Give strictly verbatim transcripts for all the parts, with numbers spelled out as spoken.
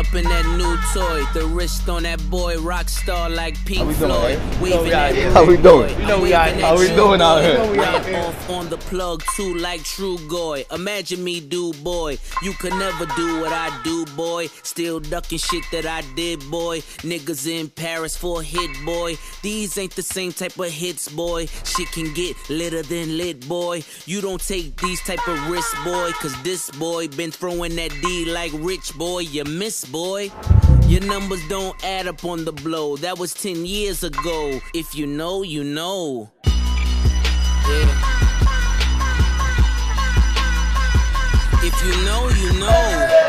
bumping that new toy. The wrist on that boy, rock star like Pink Floyd. Waving that How we doing? You know we out here. How we doing out here? Right off on the plug too, like True Goy. Imagine me, do boy. You could never do what I do, boy. Still ducking shit that I did, boy. Niggas in Paris for a hit, boy. These ain't the same type of hits, boy. Shit can get litter than lit, boy. You don't take these type of risks, boy. Cause this boy been throwing that D like Rich, boy. You miss, boy. Your numbers don't add up on the blow. That was ten years ago. If you know, you know. Yeah. If you know, you know.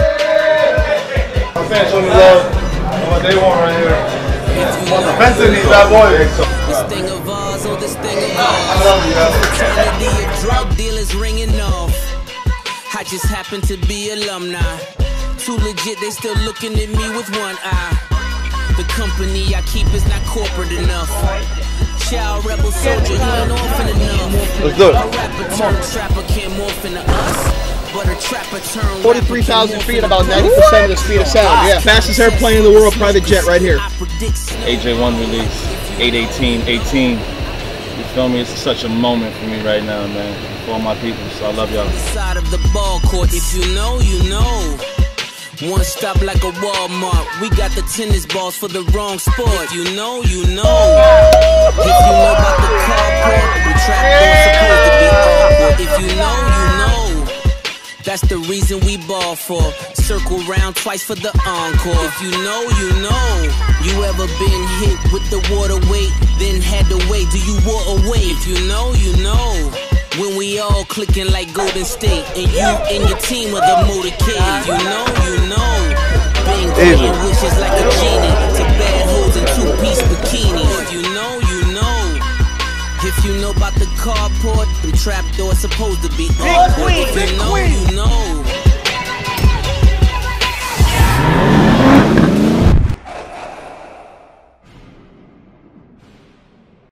I'm saying show me love. What they want right here. Want the Benz in these bad boys. This thing of ours, oh this thing of ours. I love you, guys. Trinity of drug dealers ringing off. I just happen to be alumni. Too legit, they still looking at me with one eye. The company I keep is not corporate enough. Child rebel soldier, you ain't orphan enough. Let's do it. A rapper turned trapper can't morph into us. But a trapper turned forty-three thousand feet, about ninety percent of the speed of sound. Yeah, fastest airplane in the world, private jet right here. A J one release, eight eighteen eighteen. You feel me? It's such a moment for me right now, man. For all my people, so I love y'all. Side of the ball court, if you know, you know. One stop like a Walmart. We got the tennis balls for the wrong sport. If you know, you know. If you know about the carport, the trap door's supposed to be awkward. If you know, you know. That's the reason we ball for. Circle round twice for the encore. If you know, you know. You ever been hit with the water weight, then had to wait till you wore away? If you know, you know. When we all clicking like Golden State, and you and your team are the motorcade. If you know, you know. Being green wishes like a genie to bad hoes in two-piece bikinis. If you know, you know. If you know about the carport, the trap door supposed to be awkward. If you know, you know.